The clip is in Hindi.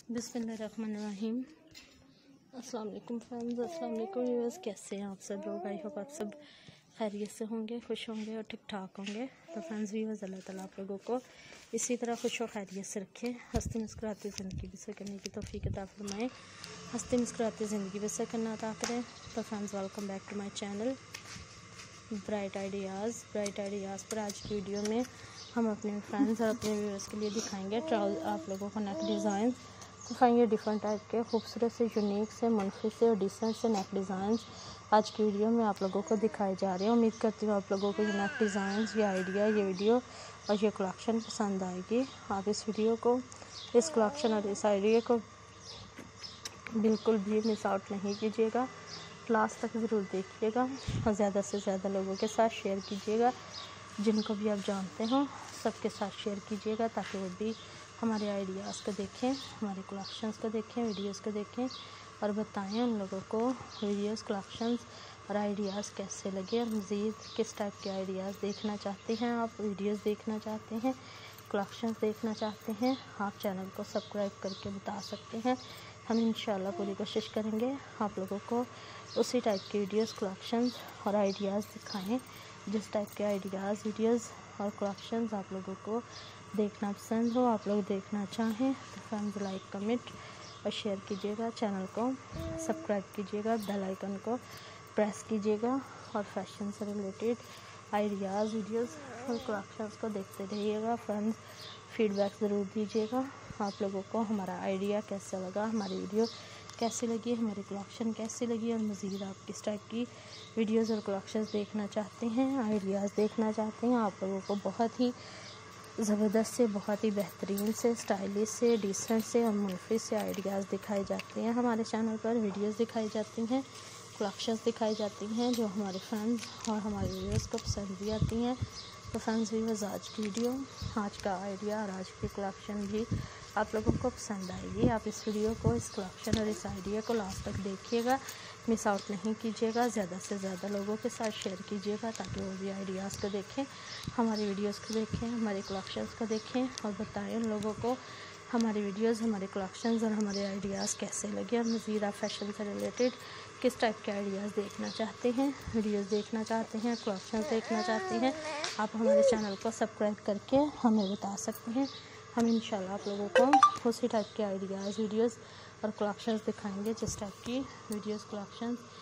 बिस्मिल्लाहिर्रहमानिर्रहीम। अस्सलाम वालेकुम फ्रेंड्स, अस्सलाम वालेकुम व्यूअर्स। कैसे हैं आप सब लोग? आई होप आप सब खैरियत से होंगे, खुश होंगे और ठीक ठाक होंगे। तो फ्रेंड्स व्यूअर्स, अल्लाह ताला आप लोगों को इसी तरह खुश और खैरियत से रखे, हंसते मुस्कुराते ज़िंदगी बसर करने की तौफीक अता फरमाएँ, हंसते मुस्कुराते ज़िंदगी बसर करना अता करें। तो friends welcome back to my channel bright ideas पर आज की वीडियो में हम अपने फ्रेंड्स और अपने व्यूअर्स के लिए दिखाएंगे आप लोगों को नेक डिज़ाइन दिखाएंगे, डिफरेंट टाइप के खूबसूरत से, यूनिक से, मनफी से और डिसेंट से नेक डिज़ाइन आज की वीडियो में आप लोगों को दिखाए जा रहे हैं। उम्मीद करती हूँ आप लोगों को ये नेक डिज़ाइन, ये आइडिया, ये वीडियो और ये कलेक्शन पसंद आएगी। आप इस वीडियो को, इस कलेक्शन और इस आइडिया को बिल्कुल भी मिस आउट नहीं कीजिएगा, लास्ट तक ज़रूर देखिएगा और ज़्यादा से ज़्यादा लोगों के साथ शेयर कीजिएगा। जिनको भी आप जानते हो सबके साथ शेयर कीजिएगा ताकि वो भी हमारे आइडियाज़ को देखें, हमारे कलेक्शंस को देखें, वीडियोस को देखें और बताएं उन लोगों को वीडियोस, कलेक्शंस और आइडियाज़ कैसे लगे और मज़ीद किस टाइप के आइडियाज़ देखना चाहते हैं आप, वीडियोस देखना चाहते हैं, कलेक्शंस देखना चाहते हैं। आप चैनल को सब्सक्राइब करके बता सकते हैं। हम इंशाल्लाह पूरी कोशिश करेंगे आप लोगों को उसी टाइप की वीडियोस, कलेक्शंस और आइडियाज़ दिखाएं जिस टाइप के आइडियाज़, वीडियोस और कलेक्शंस आप लोगों को देखना पसंद हो, आप लोग देखना चाहें। तो फ्रेंड्स लाइक, कमेंट और शेयर कीजिएगा, चैनल को सब्सक्राइब कीजिएगा, बेल आइकन को प्रेस कीजिएगा और फैशन से रिलेटेड आइडियाज़, वीडियोस और कलेक्शंस को देखते रहिएगा। फ्रेंड्स फीडबैक ज़रूर दीजिएगा आप लोगों को हमारा आइडिया कैसा लगा, हमारी वीडियो कैसी लगी, हमारी कलेक्शन कैसी लगी और मज़ीद आप किस टाइप की वीडियोस और कलेक्शंस देखना चाहते हैं, आइडियाज़ देखना चाहते हैं। आप लोगों को बहुत ही ज़बरदस्त से, बहुत ही बेहतरीन से, स्टाइलिश से, डिसेंट से और मुनफिस से आइडियाज़ दिखाए जाते हैं हमारे चैनल पर, वीडियोस दिखाई जाती हैं, कलेक्शंस दिखाई जाती हैं जो हमारे फ्रेंड्स और हमारे व्यूअर्स को पसंद भी आती हैं। तो फ्रेंड्स व्यूअर्स, आज की वीडियो, आज का आइडिया और आज की कलेक्शन भी आप लोगों को पसंद आएगी। आप इस वीडियो को, इस कलेक्शन और इस आइडिया को लास्ट तक देखिएगा, मिस आउट नहीं कीजिएगा, ज़्यादा से ज़्यादा लोगों के साथ शेयर कीजिएगा ताकि वो भी आइडियाज़ को देखें, हमारी वीडियोस को देखें, हमारे कलेक्शंस को देखें और बताएं उन लोगों को हमारी वीडियोस, हमारे कलेक्शंस और हमारे आइडियाज़ कैसे लगे और मज़ीद आप फैशन से रिलेटेड किस टाइप के आइडियाज़ देखना चाहते हैं, वीडियोस देखना चाहते हैं, कलेक्शंस देखना चाहते हैं। आप हमारे चैनल को सब्सक्राइब करके हमें बता सकते हैं। हम इंशाल्लाह आप लोगों को उसी टाइप के आइडियाज़, वीडियोस और कलेक्शंस दिखाएंगे जिस टाइप की वीडियोस, कलेक्शंस